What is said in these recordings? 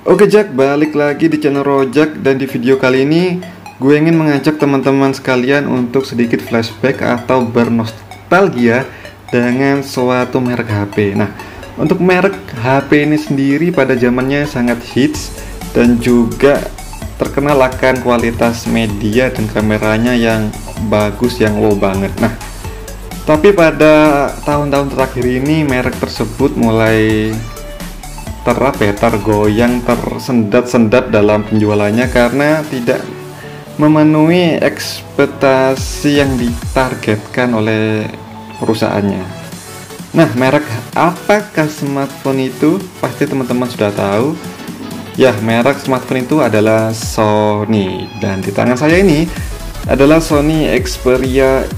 Oke Jack, balik lagi di channel Rojak. Dan di video kali ini gue ingin mengajak teman-teman sekalian untuk sedikit flashback atau bernostalgia dengan suatu merek HP. Nah, untuk merek HP ini sendiri pada zamannya sangat hits dan juga terkenal akan kualitas media dan kameranya yang bagus, yang wow banget. Nah, tapi pada tahun-tahun terakhir ini merek tersebut mulai tergoyang, tersendat-sendat dalam penjualannya karena tidak memenuhi ekspektasi yang ditargetkan oleh perusahaannya. Nah, merek apakah smartphone itu? Pasti teman-teman sudah tahu. Ya, merek smartphone itu adalah Sony. Dan di tangan saya ini adalah Sony Xperia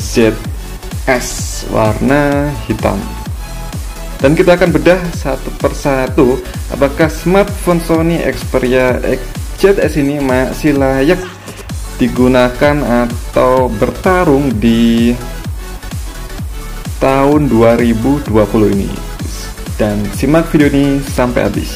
XZS warna hitam. Dan kita akan bedah satu persatu apakah smartphone Sony Xperia XZS ini masih layak digunakan atau bertarung di tahun 2020 ini. Dan simak video ini sampai habis.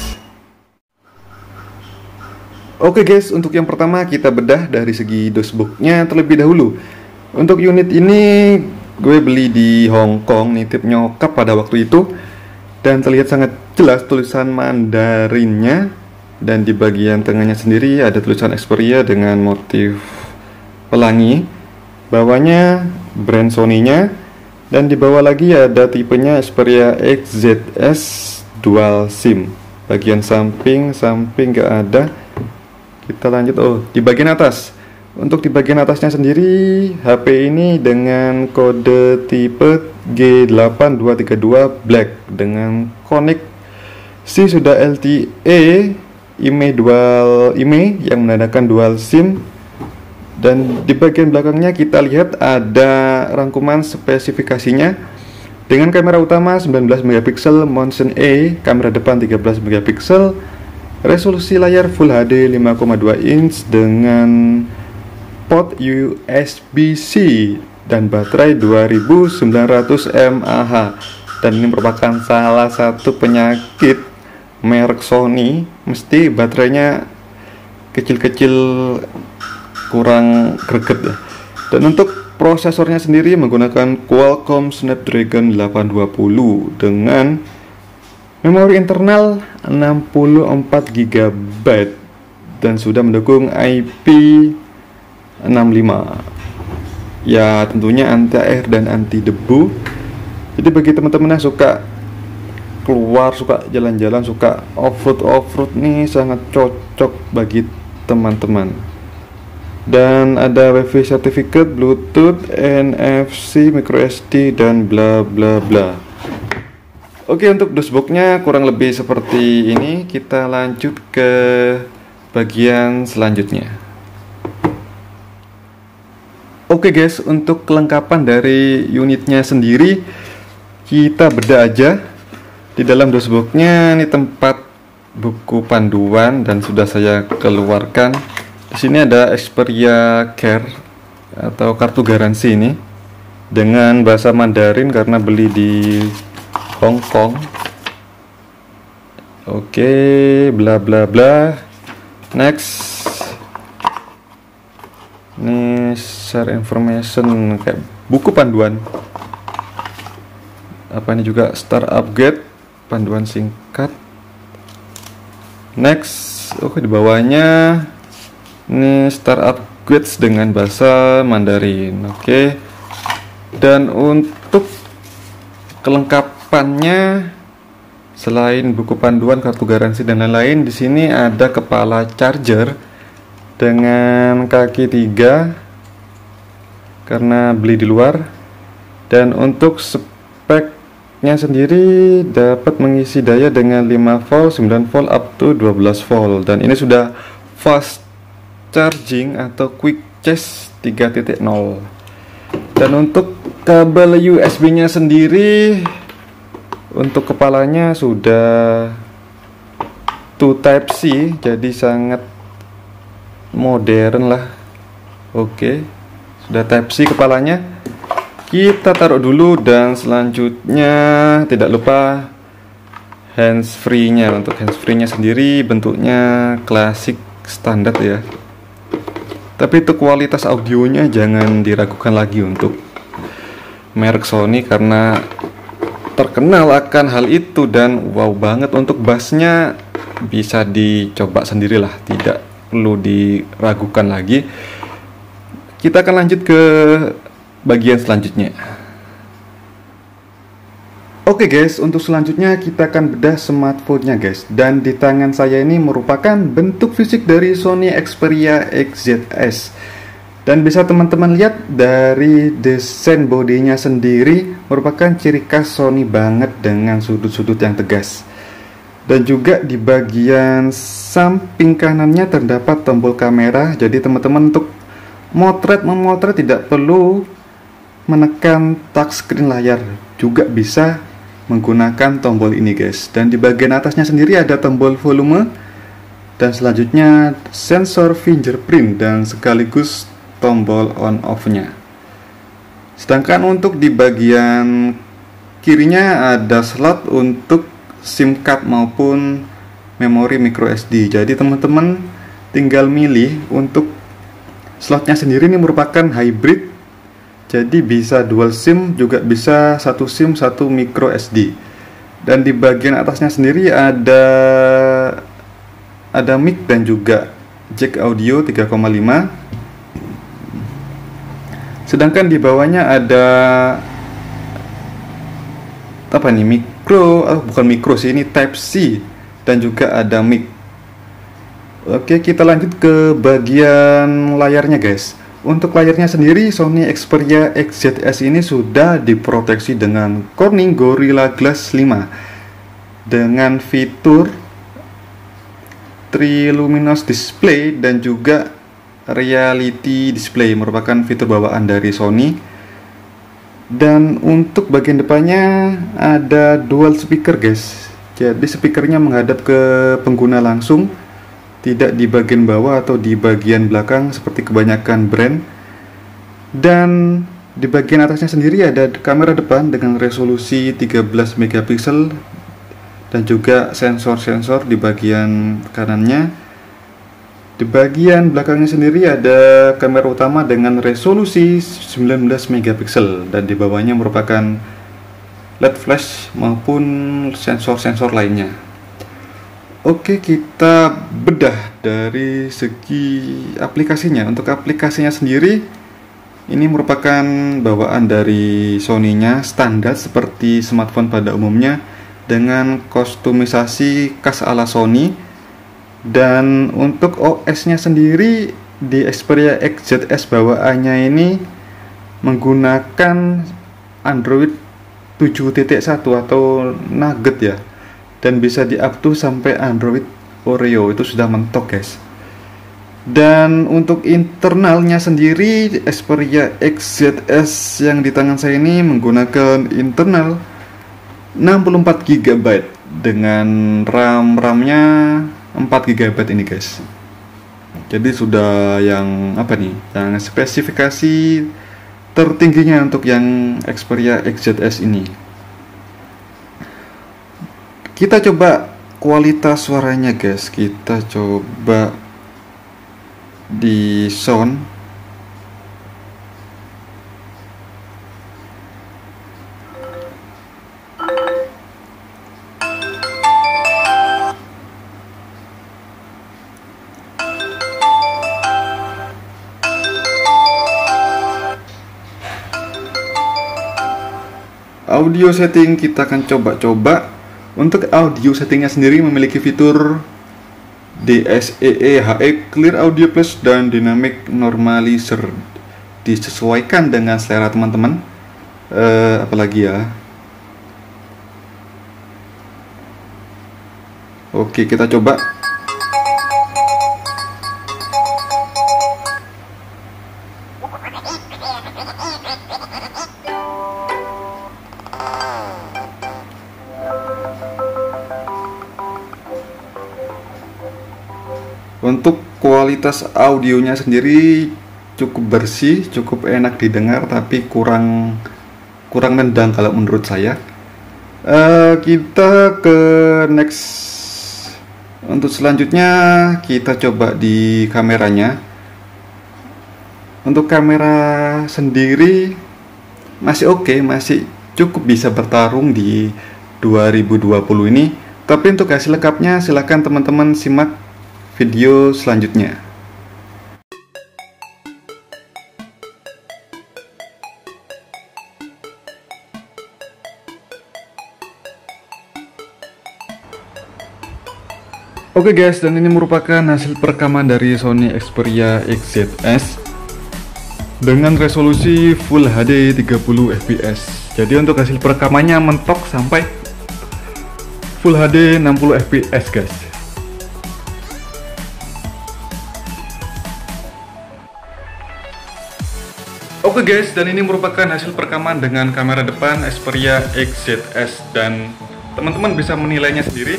Oke guys, untuk yang pertama kita bedah dari segi dashboardnya terlebih dahulu. Untuk unit ini gue beli di Hong Kong, nitip nyokap pada waktu itu. Dan terlihat sangat jelas tulisan Mandarinnya. Dan di bagian tengahnya sendiri ada tulisan Xperia dengan motif pelangi. Bawahnya brand Sony-nya. Dan di bawah lagi ada tipenya Xperia XZS Dual SIM. Bagian samping gak ada. Kita lanjut, di bagian atas. Untuk di bagian atasnya sendiri, HP ini dengan kode tipe G8232 Black dengan koneksi sudah LTE, IMEI dual IMEI yang menandakan dual SIM. Dan di bagian belakangnya kita lihat ada rangkuman spesifikasinya dengan kamera utama 19 megapiksel Motion A, kamera depan 13 megapiksel, resolusi layar Full HD 5,2 inch dengan port USB-C dan baterai 2900 mAh. Dan ini merupakan salah satu penyakit merek Sony, mesti baterainya kecil-kecil, kurang greget ya. Dan untuk prosesornya sendiri menggunakan Qualcomm Snapdragon 820 dengan memori internal 64 GB dan sudah mendukung IP65. Ya, tentunya anti air dan anti debu. Jadi bagi teman-teman yang suka keluar, suka jalan-jalan, suka off-road nih sangat cocok bagi teman-teman. Dan ada WiFi certificate, Bluetooth, NFC, microSD dan bla bla bla. Oke, untuk dashboardnya kurang lebih seperti ini. Kita lanjut ke bagian selanjutnya. Oke guys, untuk kelengkapan dari unitnya sendiri kita bedah aja. Di dalam dashboardnya ini tempat buku panduan dan sudah saya keluarkan. Di sini ada Xperia Care atau kartu garansi ini dengan bahasa Mandarin karena beli di Hong Kong. Oke, bla bla bla. Next. Ini share information kayak buku panduan. Apa ini juga start upgrade, panduan singkat. Next, di bawahnya ini start upgrades dengan bahasa Mandarin. Oke. Dan untuk kelengkapannya selain buku panduan, kartu garansi dan lain-lain, di sini ada kepala charger dengan kaki 3 karena beli di luar. Dan untuk speknya sendiri dapat mengisi daya dengan 5 volt, 9 volt up to 12 volt. Dan ini sudah fast charging atau quick charge 3.0. Dan untuk kabel USB nya sendiri untuk kepalanya sudah 2 type C, jadi sangat modern lah. Oke, sudah type C kepalanya. Kita taruh dulu dan selanjutnya tidak lupa handsfree-nya. Untuk handsfree-nya sendiri bentuknya klasik standar ya. Tapi untuk kualitas audionya jangan diragukan lagi untuk merek Sony, karena terkenal akan hal itu. Dan wow banget, untuk bassnya bisa dicoba sendirilah, tidak perlu diragukan lagi. Kita akan lanjut ke bagian selanjutnya. Oke guys, untuk selanjutnya kita akan bedah smartphone-nya guys. Dan di tangan saya ini merupakan bentuk fisik dari Sony Xperia XZS. Dan bisa teman-teman lihat dari desain bodinya sendiri, merupakan ciri khas Sony banget dengan sudut-sudut yang tegas. Dan juga di bagian samping kanannya terdapat tombol kamera. Jadi teman-teman untuk memotret tidak perlu menekan touchscreen layar, juga bisa menggunakan tombol ini guys. Dan di bagian atasnya sendiri ada tombol volume, dan selanjutnya sensor fingerprint dan sekaligus tombol on off nya. Sedangkan untuk di bagian kirinya ada slot untuk SIM card maupun memori micro SD. Jadi teman-teman tinggal milih. Untuk slotnya sendiri ini merupakan hybrid, jadi bisa dual SIM, juga bisa satu SIM satu micro SD. Dan di bagian atasnya sendiri ada mic dan juga jack audio 3,5. Sedangkan di bawahnya ada apa nih, bukan micro sih, ini Type C, dan juga ada mic. Oke, kita lanjut ke bagian layarnya guys. Untuk layarnya sendiri, Sony Xperia XZS ini sudah diproteksi dengan Corning Gorilla Glass 5 dengan fitur Triluminous Display dan juga Reality Display, merupakan fitur bawaan dari Sony. Dan untuk bagian depannya ada dual speaker guys. Jadi speakernya menghadap ke pengguna langsung, tidak di bagian bawah atau di bagian belakang seperti kebanyakan brand. Dan di bagian atasnya sendiri ada kamera depan dengan resolusi 13 megapiksel dan juga sensor-sensor di bagian kanannya. Di bagian belakangnya sendiri ada kamera utama dengan resolusi 19 megapiksel, dan di bawahnya merupakan LED flash maupun sensor-sensor lainnya. Oke, kita bedah dari segi aplikasinya. Untuk aplikasinya sendiri, ini merupakan bawaan dari Sony-nya, standar seperti smartphone pada umumnya, dengan kustomisasi khas ala Sony. Dan untuk OS-nya sendiri di Xperia XZS bawaannya ini menggunakan Android 7.1 atau Nugget ya. Dan bisa di-up to sampai Android Oreo, itu sudah mentok guys. Dan untuk internalnya sendiri, Xperia XZS yang di tangan saya ini menggunakan internal 64 GB dengan RAM-nya 4 GB ini guys. Jadi sudah yang apa nih, yang spesifikasi tertingginya untuk yang Xperia XZS ini. Kita coba kualitas suaranya guys. Kita coba di sound. Audio setting kita akan coba-coba. Untuk audio settingnya sendiri memiliki fitur DSEE HE Clear Audio Plus dan Dynamic Normalizer, disesuaikan dengan selera teman-teman. Apalagi ya. Oke, kita coba. Untuk kualitas audionya sendiri cukup bersih, cukup enak didengar, tapi kurang nendang kalau menurut saya. Kita ke next. Untuk selanjutnya kita coba di kameranya. Untuk kamera sendiri masih oke, masih cukup bisa bertarung di 2020 ini. Tapi untuk hasil lengkapnya silahkan teman-teman simak video selanjutnya. Oke guys, dan ini merupakan hasil perekaman dari Sony Xperia XZ-S dengan resolusi Full HD 30 fps. Jadi untuk hasil perekamannya mentok sampai Full HD 60 fps guys. Oke guys, dan ini merupakan hasil perekaman dengan kamera depan Xperia XZ-S, dan teman-teman bisa menilainya sendiri.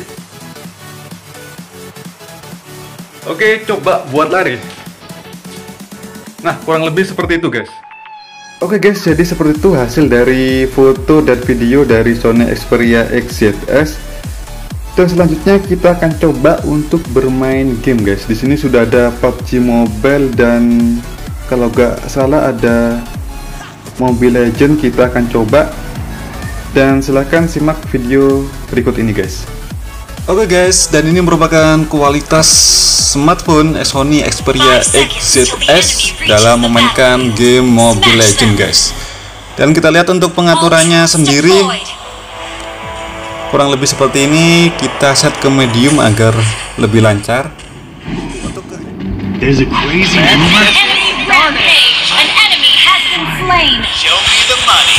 Oke, coba buat lari. Nah, kurang lebih seperti itu guys. Oke guys, jadi seperti itu hasil dari foto dan video dari Sony Xperia XZ-S. Dan selanjutnya kita akan coba untuk bermain game guys. Di sini sudah ada PUBG Mobile dan kalau gak salah ada Mobile Legends. Kita akan coba. Dan silahkan simak video berikut ini guys. Oke guys, dan ini merupakan kualitas smartphone Sony Xperia XZ-S dalam memainkan game Mobile Legends guys. Dan kita lihat untuk pengaturannya sendiri kurang lebih seperti ini. Kita set ke medium agar lebih lancar. There's a crazy rumor. An enemy has been slain. Show me the money.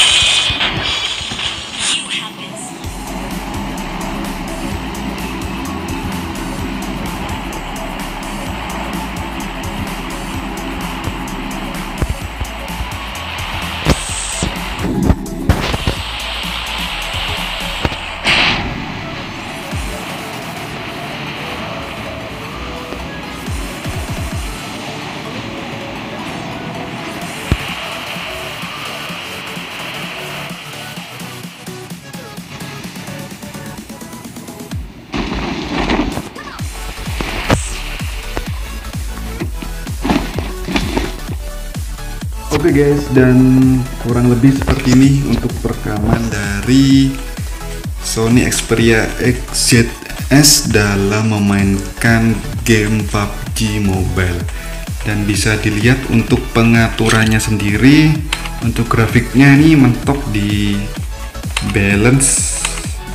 Oke guys, dan kurang lebih seperti ini untuk perekaman dari Sony Xperia XZ-S dalam memainkan game PUBG Mobile. Dan bisa dilihat untuk pengaturannya sendiri, untuk grafiknya ini mentok di balance,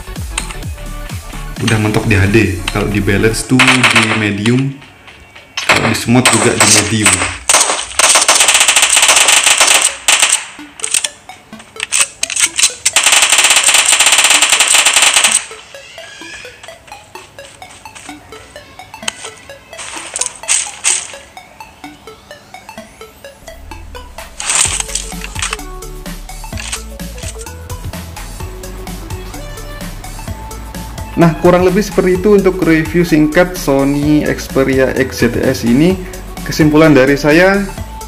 udah mentok di HD. Kalau di balance tuh di medium, kalau di smooth juga di medium. Nah, kurang lebih seperti itu untuk review singkat Sony Xperia XZ-S ini. Kesimpulan dari saya,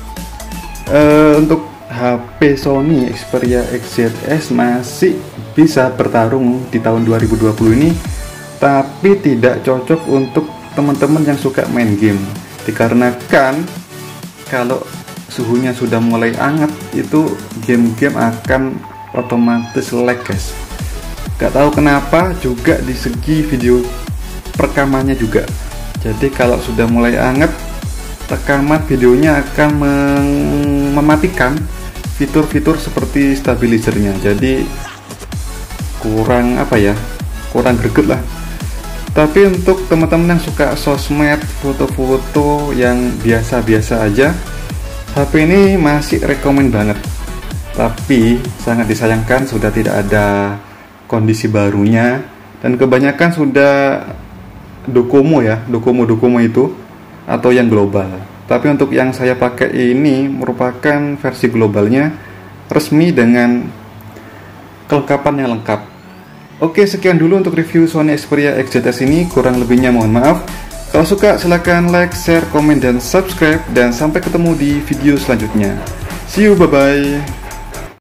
untuk HP Sony Xperia XZ-S masih bisa bertarung di tahun 2020 ini, tapi tidak cocok untuk teman-teman yang suka main game. Dikarenakan kalau suhunya sudah mulai hangat, itu game-game akan otomatis lag guys. Gak tahu kenapa, juga di segi video perekamannya juga. Jadi kalau sudah mulai hangat, rekaman videonya akan mematikan fitur-fitur seperti stabilizernya. Jadi kurang kurang greget lah. Tapi untuk teman-teman yang suka sosmed, foto-foto yang biasa-biasa aja, HP ini masih rekomen banget. Tapi sangat disayangkan sudah tidak ada kondisi barunya, dan kebanyakan sudah Docomo itu atau yang global. Tapi untuk yang saya pakai ini merupakan versi globalnya, resmi dengan kelengkapan yang lengkap. Oke, sekian dulu untuk review Sony Xperia XZ-S ini. Kurang lebihnya mohon maaf. Kalau suka silahkan like, share, komen, dan subscribe. Dan sampai ketemu di video selanjutnya. See you, bye bye.